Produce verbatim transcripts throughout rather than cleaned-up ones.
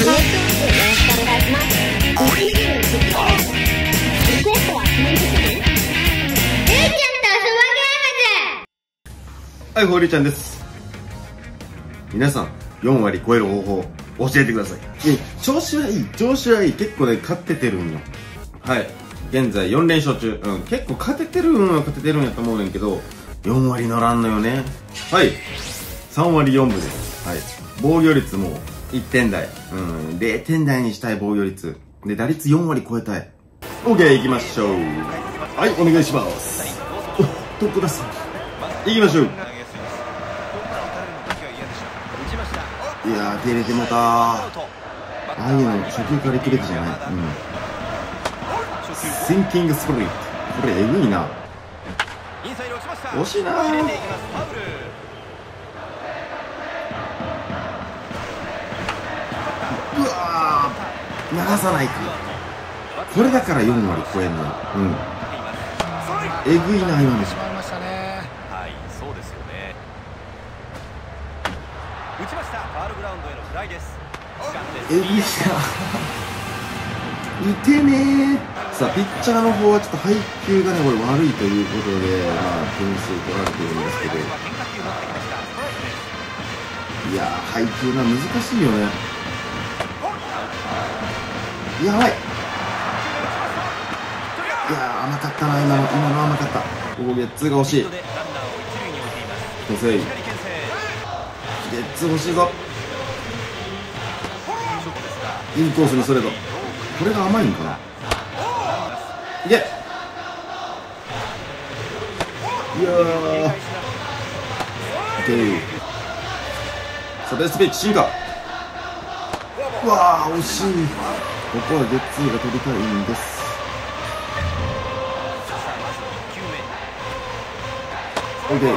よろしくお願いします。リクエストはコメントしてね。ゆうちゃんと遊ぼうゲームズ。 はい、ホーリーちゃんです。皆さん、よん割超える方法、教えてください。いや、調子はいい、調子はいい。結構ね、勝っててるんよ。はい。現在よん連勝中。うん、結構勝ててるんは勝ててるんやと思うねんけど、よん割乗らんのよね。はい。さん割よんぶです。はい。防御率もいってん台。うん、れいてん台にしたい防御率。で、打率よん割超えたい。OK、行きましょう。はい、お願いします。お、どこださん。行きましょう。いやー、手入れてもたー。ああいうの初球からいくべきじゃない。うん。シンキングスプリット。これえぐいな。惜しいなー。うわー、流さないか。これだからよん割超えんの。うん。えぐいな、今の。 打ちましたね。 はい、そうですよね。打ちました。ファウルグラウンドへのフライです。 えぐいな。打てねー。さあ、ピッチャーの方はちょっと配球がね、これ悪いということで、まあ、点数取られてるんですけど。いやー、配球が難しいよね。やばい。いやー、甘かったな、今の、今の甘かった。ここゲッツーが欲しい。一せい。ゲッツー欲しいぞ。インコースのストレート。これが甘いんかな。いけ。いやー。オッケー。さあ、ベースピッチ進化。うわー、惜しい。ここはゲッツーが取りたいんです。オッケー。い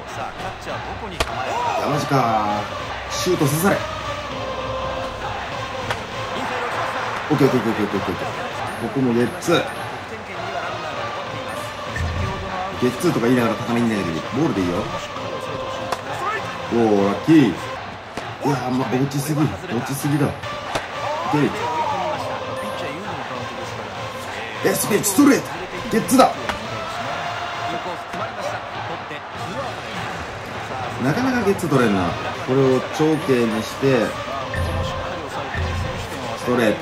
や、マジかー。シュート刺され。オッケーオッケーオッケーオッケーオッケー。ここもゲッツー。ゲッツーとか言いながら高めに投げてる。ボールでいいよ。おー、ラッキー。いやー、ま、落ちすぎ。落ちすぎだ。オッケー。エスピッチストレート。ゲッツーだ。なかなかゲッツー取れんな。これを長径にしてストレート。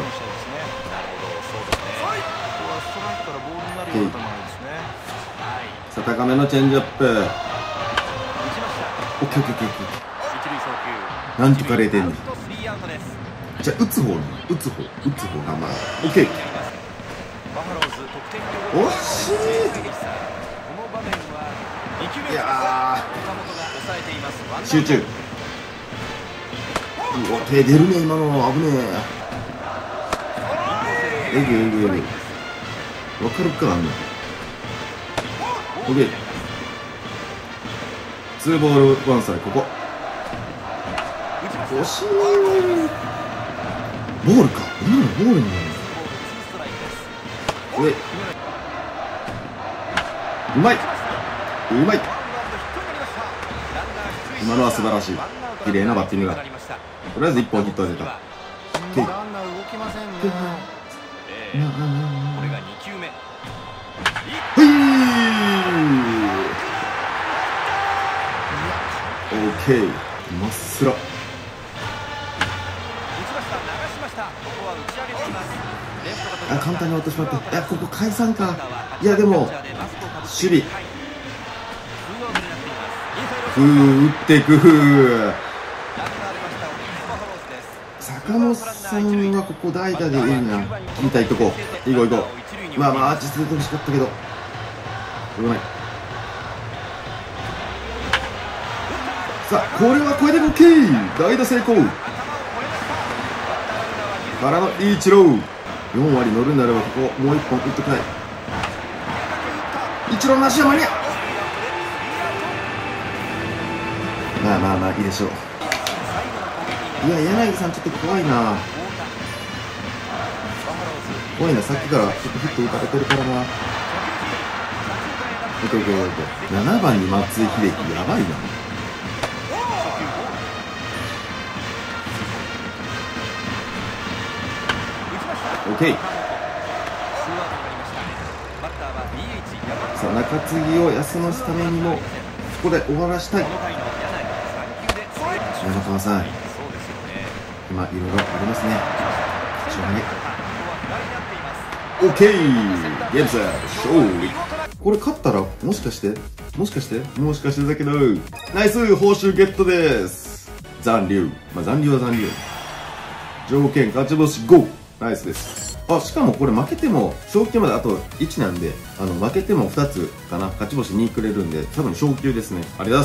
さあ、高めのチェンジアップ。オッケーオッケーオッケーオッケー。なんとかれいてんに。じゃあ打つ方に打つ方打つ方頑張る。オッケー。惜しい。いやー、集中。うわ、手出るね、今の。危ねえ。えぐえぐえぐ。わかるか、あんな。オッケー。ツーボールワンストライク、ここ。惜しい。ボールか。今のボールになる。上。うまい。うまい。今のは素晴らしい。綺麗なバッティングだ。とりあえず一本ヒットが出た。 ランナー動きませんね。 これがに球目。 はいー。オーケー。まっすら。あ、簡単に落としまった。いや、ここ解散か。いや、でも守備。ふー、打ってくー。坂本さんはここ代打でいいな。聞いたいとこ。いこういこう。まあまあアーチ続けてほしかったけど。ごめん。さあ、これはこれで オーケー。代打成功。からのイチロー。よん割乗るならばここもういっぽん打ってくれ。イチローなしは間に合う。まあまあまあいいでしょう。いや、柳さんちょっと怖いな。怖いな、さっきからちょっとヒット打たれてるからな。オッケーオッケーオッケー。ななばんに松井秀喜、やばいな。 オッケー。さあ中継ぎを休ませるためにもここで終わらしたい。中川さん、今いろいろありますね。しょうがない。オッケー、ゲームセット勝利。これ勝ったらもしかしてもしかしてもしかしてだけどナイス報酬ゲットです。残留、まあ残留は残留、条件勝ち星ご、ナイスです。あ、しかもこれ負けても昇級まであといちなんで、あの負けてもふたつかな、勝ち星にくれるんで多分昇級ですね。ありがとうございます。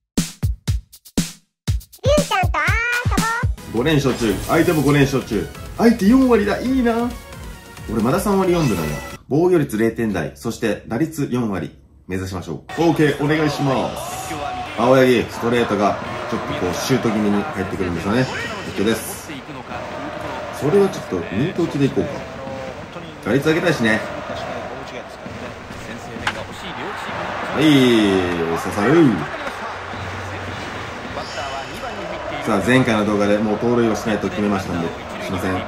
りゅうちゃんとあーそぼご連勝中、相手もご連勝中、相手よんわりだ、いいな。俺まださんわりよんぶなんだ。防御率れいてん台、そして打率よんわり目指しましょう。 OK、 お願いします。青柳ストレートがちょっとこうシュート気味に入ってくるんですよね。 OK です。それはちょっとミート打ちでいこうか。打率上げたいしね。はい、刺さる。さあ前回の動画でもう盗塁をしないと決めましたんでしません。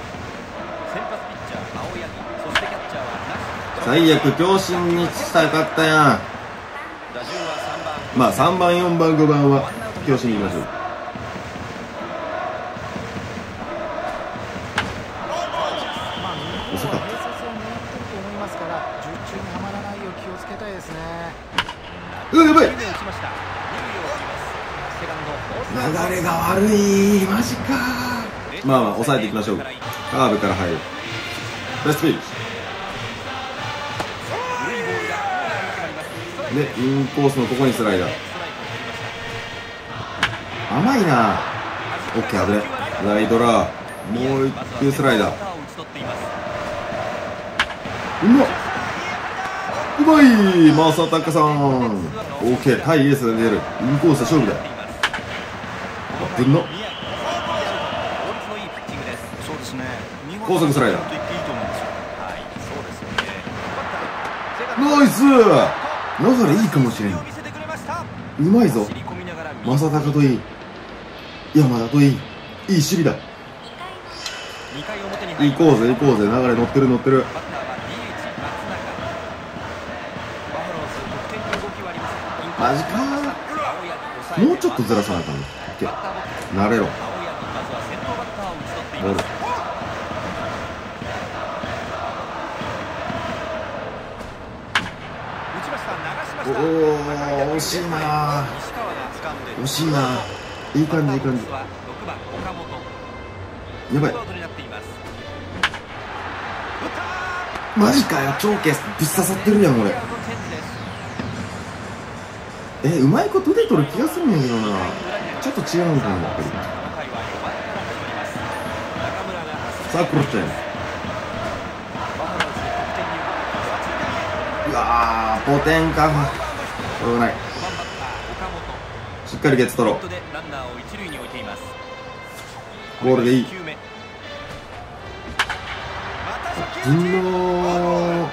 最悪強振にしたかったやん。まあさんばんよんばんごばんは強振にいきましょう。遅かった。うわ、やばい。流れが悪い、マジか。まあまあ抑えていきましょう。カーブから入るベストピッチで、インコースのここにスライダー。甘いな。オッケー、危ね。ライドラー、もう一球スライダー。うまっ、うまい、正隆さん。オッケー、対エースが出る。インコースで勝負だよ。ぶんの高速スライダー。ナイス。流れいいかもしれん。うまいぞ正隆といい、山田といい、いい守備だ。行こうぜ行こうぜ、流れ乗ってる乗ってる。マジかー。もうちょっとずらさなあかんの。慣れろ。ボール。おお、惜しいな。惜しいな。いい感じいい感じ。やばい。マジかよ、長径ぶっ刺さってるやん俺。え、うまいこと出とる気がするんやけどな。ちょっと違うんかなやっぱり。さあ、クロッチャー。うわー、ポテンか。しょうがない。しっかりゲッツ取ろう。ボールでいい。うのー、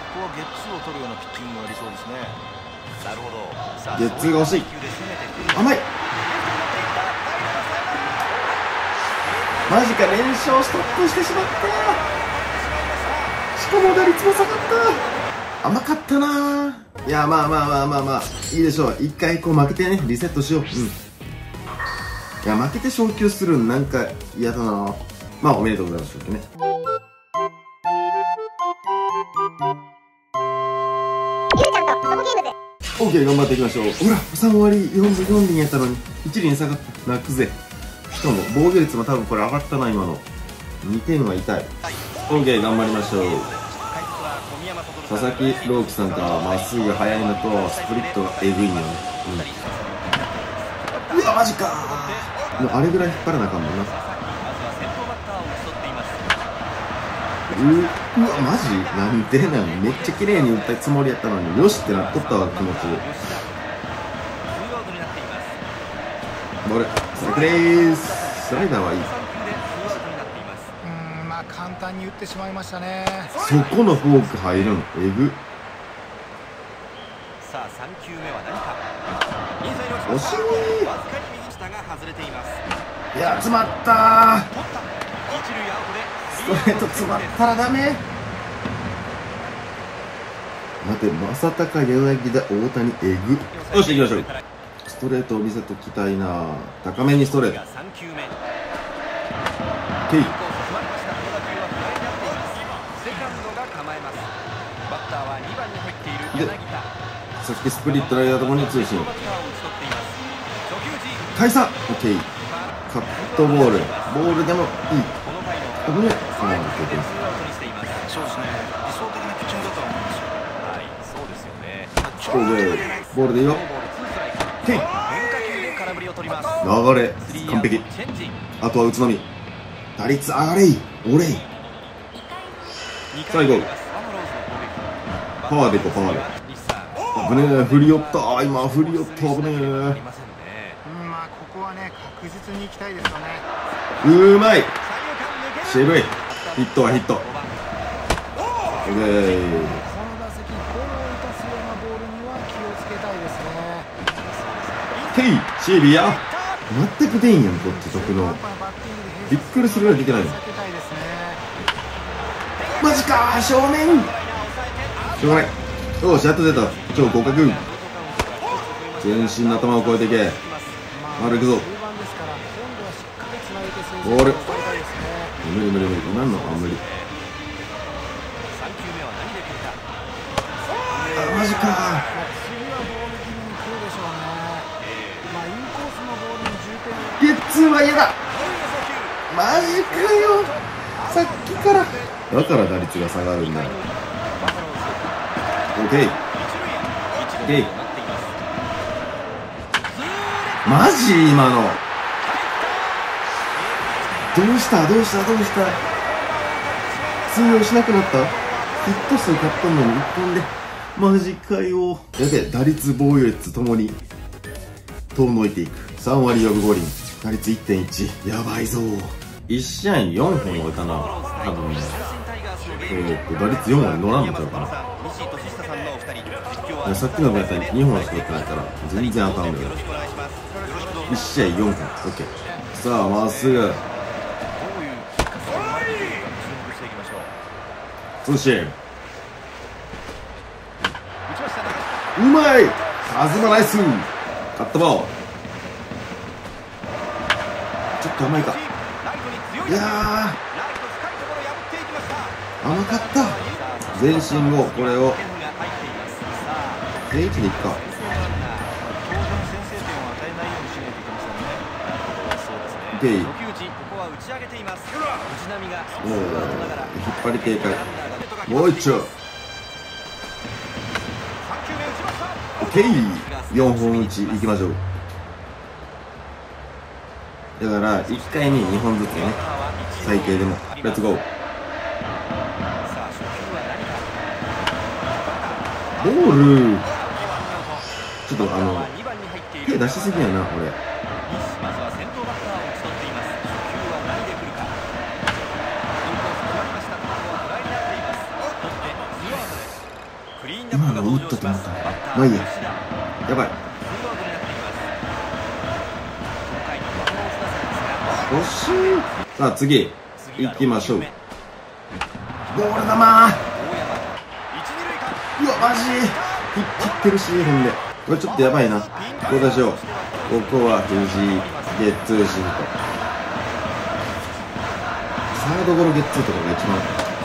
ゲッツーが欲しい。甘い。マジか、連勝ストップしてしまった。しかも打率も下がった。甘かったな。いや、まあまあまあまあまあいいでしょう。一回こう負けてね、リセットしよう。うん、いや、負けて昇級するんなんか嫌だな。まあおめでとうございますね。 ゆうちゃんとサボゲームズ。 オーケー、頑張っていきましょう。ほら、さんわりよんぶよんりんやったのにいちりん下がった。泣くぜ。しかも防御率も多分これ上がったな。今のにてんは痛い。オーケー、頑張りましょう。佐々木朗希さんからまっすぐ速いのとスプリットがえぐいんよね。うん、うわ、マジかー。もうあれぐらい引っ張らなあかんもんな。う, うわ、マジなんでなん。めっちゃ綺麗に打ったつもりやったのによしってなっとったわ、気持ちで。ボールスライクでーす。スライダーはいい。 うん、まあ簡単に打ってしまいましたね。 そこのフォーク入るのえぐ。 さあさん球目は何か。 惜しい。 わずかに右下が外れています。 いや、詰まったー。 ストレート詰まったらダメ。待て、正隆、柳田、大谷、えぐ。よし、行きましょう。ストレートを見せときたいな。高めにストレート。ケイ。で、さっきスプリット投げたところに通信。返さ。オッケー。カットボール。ボールでもいい。危ねえ。ああ、経験です。 そうですね。理想的なピッチングだと思うんですよ。 はい、そうですよね。 ボールボールでいいよ。ケイ。流れ完璧。あとは打つのみ。打率上がれい。おれい。最後パワーでいこう。パワーで危ねえ。振り寄った。今振り寄った。危ねえ。 うん、まあここはね確実に行きたいですよね。 うまい。渋い。ヒットはヒット。オッケー。 この打席ゴロを打たすようなボールには気をつけたいですね。 ケイシービーや全く出んやん。こっち得のびっくりするぐらい出てないの。マジかー。正面しょうがない。よし、やっと出た。超合格。全身の頭を越えていけ。丸いくぞ。ボール無理無理無理。今のは無理。あ、マジかー。ゲッツーは嫌だ。マジかよ。さっきからだから打率が下がるんだよ。オッケーオッケー。マジ今のどうしたどうしたどうした。通用しなくなった。ヒット数買ったのにいっぽんで。マジかよ。やべえ。打率防御率ともに遠のいていく。さんわりよぶごりん。打率 いってんいち。やばいぞ。いち試合によんほん置いたな。多分えー、っと打率よんわり乗らんのちゃうかな。さっきのやったらにほんしか打ってないから全然当たんだよ。いち試合よんほん。オッケー。さあまっすぐ通信。うまい。カズマナイス。カットボール。ちょっと甘いか。いやー甘かった。全身をこれを定位置でいくか。オッケー。おお、引っ張り警戒。もう一丁。オッケー。よんほん打ちいきましょう。だからいっかいににほんずつね、最低でも。レッツゴー。ボールちょっとあの手出しすぎやな俺。今の打ったと思った。まあいいや。やばい。惜しい。さあ次行きましょう。ボール球。うわマジ引っ張ってるし。ほんでこれちょっとやばいな。こうでしょう。ここは藤井ゲッツーシンとサードゴロゲッツーとかが一番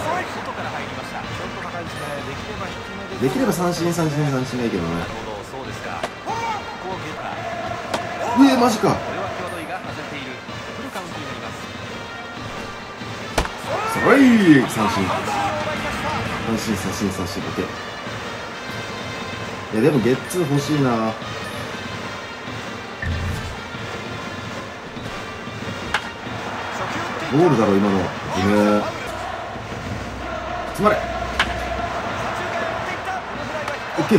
できれば三振三振三振がいいけどね。うえマジか。それいい。三振三振三振三振。 OK。 いやでもゲッツー欲しいな。ボールだろ今の。ね詰まれ。 OK。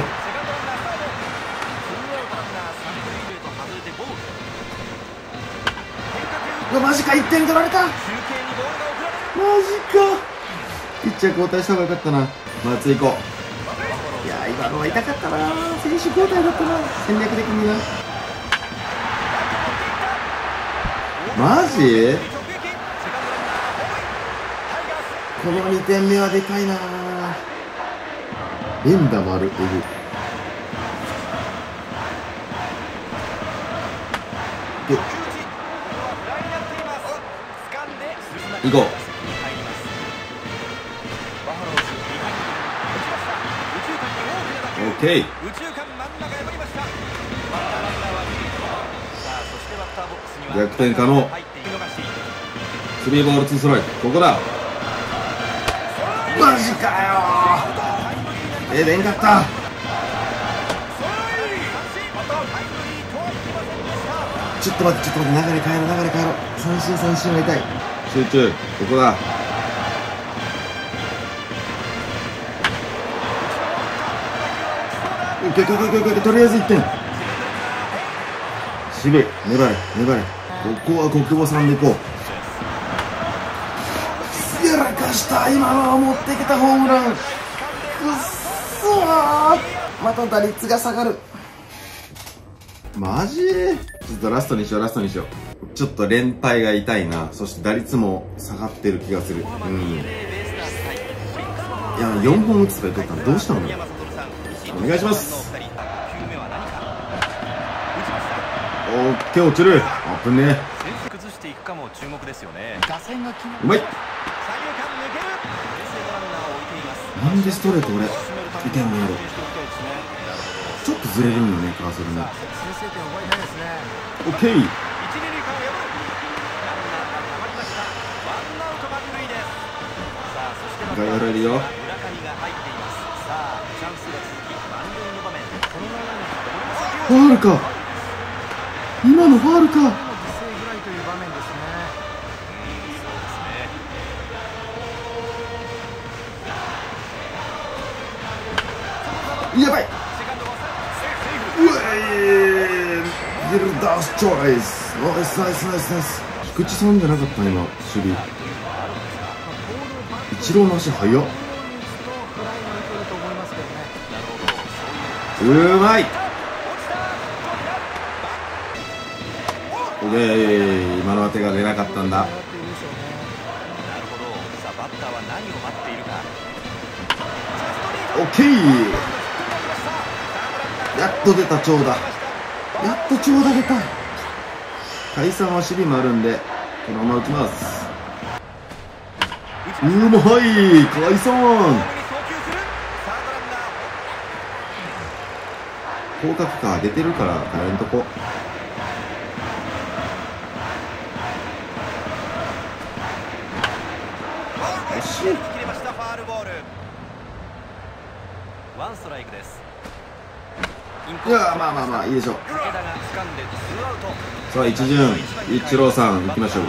うわマジか。いってん取られた。マジか。ピッチャー交代した方がよかったな。松井行こう。いや今のは痛かったな。選手交代だったな。戦略的にな。マジこのにてんめはでかいな。連打もある。えぐで行こう。オッケー。逆転可能。スリーボールツーストライク。ここだ。マジかよー。え出んかった。ちょっと待ってちょっと待って、流れ変えろ流れ変えろ。三振三振は痛い。集中。ここだ。いけいけいけいけ、とりあえずいってん。渋い。粘れ粘れ。ここは国保さんでいこう。やらかした。今のは持ってきたホームラン。くっそー。また打率が下がる。マジ？ちょっとラストにしようラストにしよう。ちょっと連敗が痛いな。そして打率も下がってる気がする。うん。いやよんほん打つとか言っとったのどうしたの？お願いします。オッケー、落ちる。あぶねえ。 崩していくかも注目ですよね。 うまい。なんでストレート俺打てんのやろ。ちょっとずれるんよね、カーソルね。オッケー。外野られるよ。ファウルか。今のファウルか。やばい。うえーゲルダースチョイス。ナイスナイスナイスナイス。菊池さんじゃなかった今守備。イチローの足速っ。うまい。オッケー。今のは手が出なかったんだ。 なるほど。さあバッターは何を待っているか。 オッケー。やっと出た長打。やっと長打出た。解散は守備もあるんでこのまま打ちます。うまい。解散。広角か。出てるから変えんとこ。よし。 ワンストライクです。 いやまあまあまあいいでしょう。さあ一巡一郎さん行きましょう。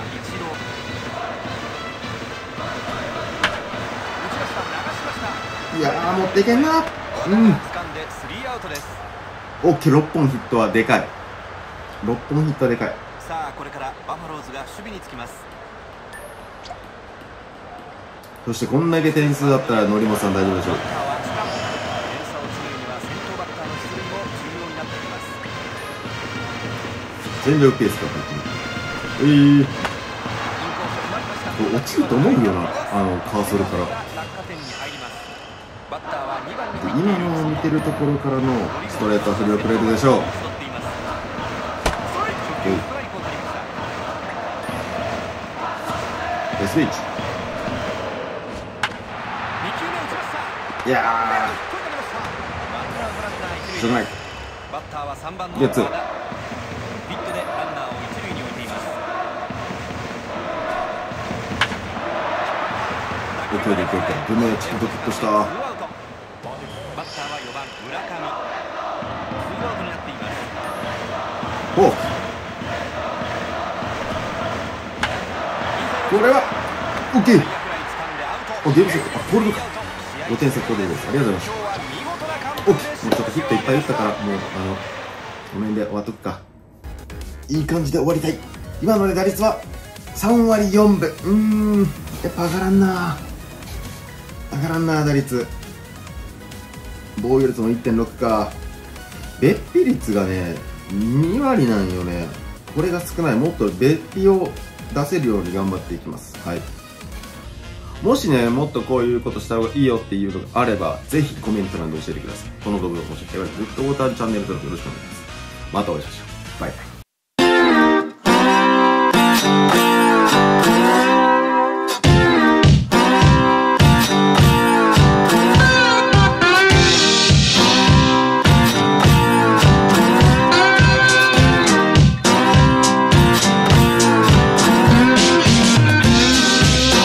いやー持っていけんな。うん。オッケー。ろっぽんヒットはでかい。ろっぽんヒットはでかい。 さあこれからバファローズが守備につきます。 そしてこんだけ点数だったら則本さん大丈夫でしょう。全力ペースかえー、落ちると思うよな、あのカーソルから。今のを見てるところからのストレートは振り遅れるでしょう。スイッチ。いやーしょうがない。ゲッツー。オッケーでいけるか。でもちょっとドキッとした。バッターはよばん村上。ツーアウトになっています。おうこれはオッケー。あゲームセット。あコールドか。ごてん先行でいいです。ありがとうございます。オッケー。もうちょっとヒットいっぱい打ったからもうあのこの辺で終わっとくか。いい感じで終わりたい。今ので打率はさんわりよんぶ。うーんやっぱ上がらんな。上がらんな打率。防御率も いってんろく か。別費率がねにわりなんよね。これが少ない。もっと別費を出せるように頑張っていきます。はいもしね、もっとこういうことした方がいいよっていうのがあれば、ぜひコメント欄で教えてください。この動画が面白ければグッドボタン、チャンネル登録よろしくお願いします。またお会いしましょう。バイバイ。